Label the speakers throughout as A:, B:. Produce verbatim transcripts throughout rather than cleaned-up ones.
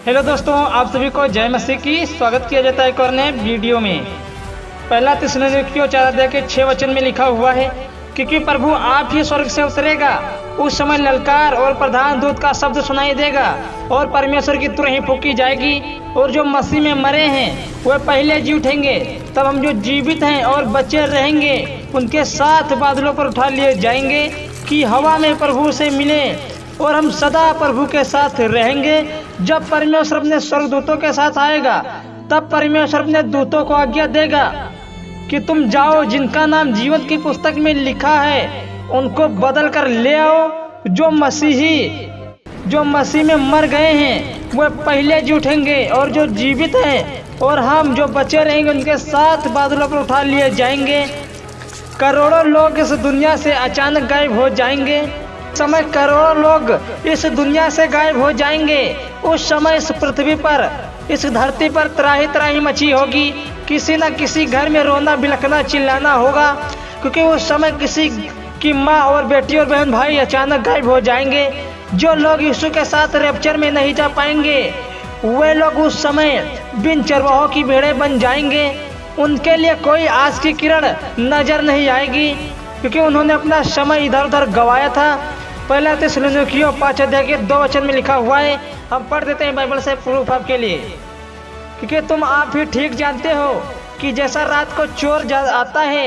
A: Hello दोस्तों, आप सभी को जय मसीह की स्वागत किया जाता है एक और नए वीडियो में। पहला थिस्सलुनीकियों चार अध्याय के छह वचन में लिखा हुआ है, क्योंकि प्रभु आप ही स्वर्ग से उतरेगा, उस समय ललकार और प्रधान दूत का शब्द सुनाई देगा और परमेश्वर की तुरही फूंकी जाएगी और जो मसीह में मरे हैं वे पहले जी उठेंगे। तब हम जो जीवित हैं और बचे रहेंगे उनके साथ बादलों पर उठा लिए जाएंगे कि हवा में प्रभु से मिले और हम सदा प्रभु के साथ रहेंगे। जब परमेश्वर अपने स्वर्गदूतों के साथ आएगा तब परमेश्वर अपने दूतों को आज्ञा देगा कि तुम जाओ, जिनका नाम जीवन की पुस्तक में लिखा है उनको बदल कर ले आओ। जो मसीही जो मसीह में मर गए हैं वे पहले जी उठेंगे और जो जीवित हैं और हम जो बचे रहेंगे उनके साथ बादलों पर उठा लिए जाएंगे। करोड़ों लोग इस दुनिया से अचानक गायब हो जाएंगे। समय करोड़ों लोग इस दुनिया से गायब हो जाएंगे। उस समय इस पृथ्वी पर, इस धरती पर त्राही त्राही मची होगी। किसी न किसी घर में रोना बिलखना चिल्लाना होगा, क्योंकि उस समय किसी की माँ और बेटी और बहन भाई अचानक गायब हो जाएंगे। जो लोग यीशु के साथ रैप्चर में नहीं जा पाएंगे वे लोग उस समय बिन चरवाहों की भेड़ें बन जाएंगे। उनके लिए कोई आज की किरण नजर नहीं आएगी, क्योंकि उन्होंने अपना समय इधर उधर गवाया था। पहला थिस्सलुनीकियों पाँच अध्याय के दो वचन में लिखा हुआ है, हम पढ़ देते हैं बाइबल से प्रूफ आपके लिए। क्योंकि तुम आप भी ठीक जानते हो कि जैसा रात को चोर आता है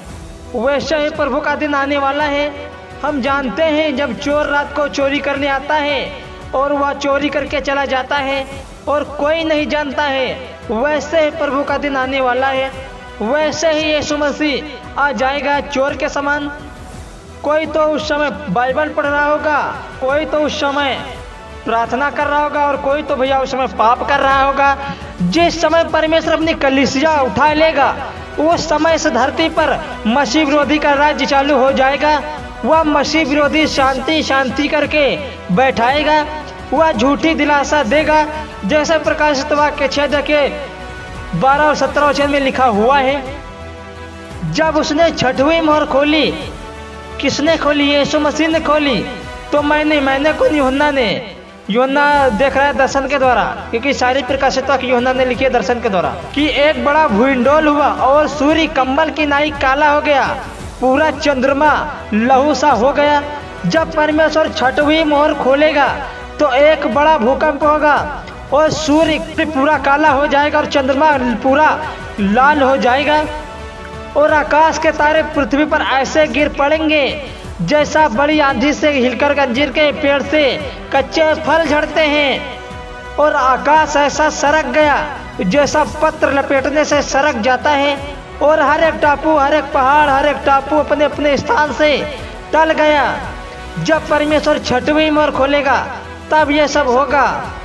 A: वैसा ही प्रभु का दिन आने वाला है। हम जानते हैं जब चोर रात को चोरी करने आता है और वह चोरी करके चला जाता है और कोई नहीं जानता है, वैसे ही प्रभु का दिन आने वाला है। वैसे ही यीशु मसीह आ जाएगा चोर के समान। कोई तो उस समय बाइबल पढ़ रहा होगा, कोई तो उस समय प्रार्थना कर रहा होगा और कोई तो भैया उस समय पाप कर रहा होगा। जिस समय परमेश्वर अपनी कलीसिया उठा लेगा उस समय इस धरती पर मसीह विरोधी का राज्य चालू हो जाएगा। वह मसीह विरोधी शांति शांति करके बैठाएगा। वह झूठी दिलासा देगा, जैसे प्रकाशित वाक्य छह अध्याय के बारह और सत्रह वचन में लिखा हुआ है। जब उसने छठवीं मोहर खोली, किसने खोली? यीशु मसीह ने खोली। तो मैंने मैंने कौन? यूहन्ना ने। यूहन्ना देख रहा है दर्शन के द्वारा, क्योंकि सारी प्रकाशित वाक्य यूहन्ना ने लिखी है दर्शन के द्वारा, कि एक बड़ा भूइंडोल हुआ और सूर्य कंबल की नाई काला हो गया, पूरा चंद्रमा लहू सा हो गया। जब परमेश्वर छठवीं मोहर खोलेगा तो एक बड़ा भूकंप होगा और सूर्य पूरा काला हो जाएगा और चंद्रमा पूरा लाल हो जाएगा और आकाश के तारे पृथ्वी पर ऐसे गिर पड़ेंगे जैसा बड़ी आंधी से हिलकर अंजीर के पेड़ से कच्चे फल झड़ते हैं। और आकाश ऐसा सरक गया जैसा पत्र लपेटने से सरक जाता है और हर एक टापू, हर एक पहाड़, हर एक टापू अपने अपने स्थान से टल गया। जब परमेश्वर छठवीं मोहर खोलेगा तब यह सब होगा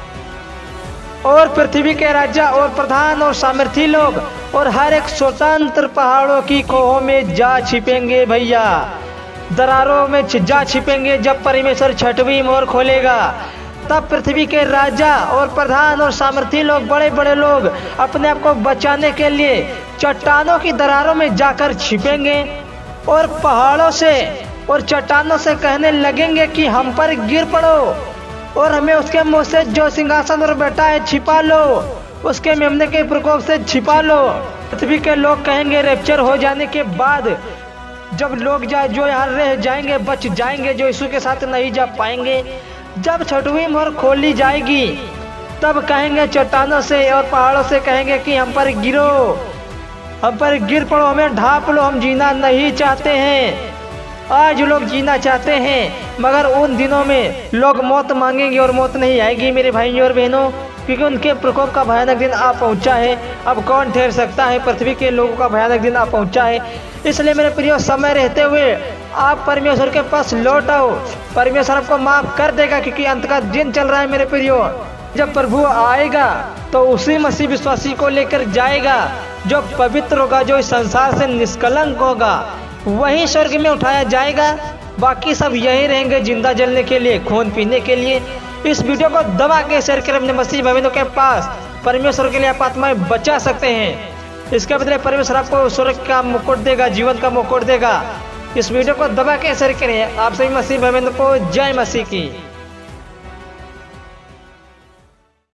A: और पृथ्वी के राजा और प्रधान और सामर्थी लोग और हर एक स्वतंत्र पहाड़ों की कोहों में जा छिपेंगे। भैया दरारों में जा छिपेंगे। जब परमेश्वर छठवीं मोहर खोलेगा तब पृथ्वी के राजा और प्रधान और सामर्थी लोग, बड़े बड़े लोग अपने आप को बचाने के लिए चट्टानों की दरारों में जाकर छिपेंगे और पहाड़ों से और चट्टानों से कहने लगेंगे कि हम पर गिर पड़ो और हमें उसके मुंह से जो सिंहासन पर बैठा है छिपा लो, उसके मेमने के प्रकोप से छिपा लो। पृथ्वी के लोग कहेंगे रैप्चर हो जाने के बाद, जब लोग जा जो यहाँ रह जाएंगे बच जाएंगे, जो यीशु के साथ नहीं जा पाएंगे, जब छठवीं मोहर खोली जाएगी तब कहेंगे चट्टानों से और पहाड़ों से कहेंगे कि हम पर गिरो, हम पर गिर पड़ो, हमें ढांप लो, हम जीना नहीं चाहते हैं। आज लोग जीना चाहते हैं मगर उन दिनों में लोग मौत मांगेंगे और मौत नहीं आएगी मेरे भाइयों और बहनों, क्योंकि उनके प्रकोप का भयानक दिन आ पहुंचा है। अब कौन ठहर सकता है? पृथ्वी के लोगों का भयानक दिन आ पहुंचा है। इसलिए मेरे प्रियो, समय रहते हुए आप परमेश्वर के पास लौट आओ। परमेश्वर आपको माफ कर देगा, क्योंकि अंत का दिन चल रहा है मेरे प्रियो। जब प्रभु आएगा तो उसी मसीह विश्वासी को लेकर जाएगा जो पवित्र होगा, जो इस संसार से निष्कलंक होगा, वही स्वर्ग में उठाया जाएगा। बाकी सब यही रहेंगे जिंदा जलने के लिए, खून पीने के लिए। इस वीडियो को दबा के शेयर करें अपने मसीह भाइयों के पास। परमेश्वर के लिए आप आत्माएं बचा सकते हैं। इसके बदले परमेश्वर आपको स्वर्ग का मुकुट देगा, जीवन का मुकुट देगा। इस वीडियो को दबा के शेयर करें। आप सभी मसीह भाइयों को जय मसीह की।